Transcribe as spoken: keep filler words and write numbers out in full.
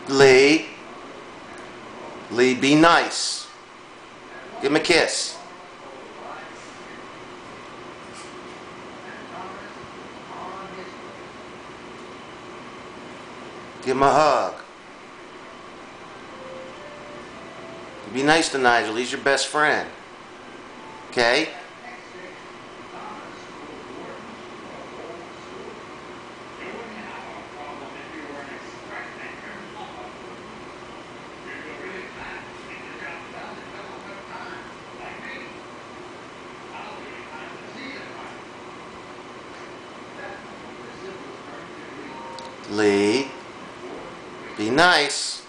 Lee. Lee, be nice. Give him a kiss. Give him a hug. Be nice to Nigel. He's your best friend. Okay? Lee, be nice.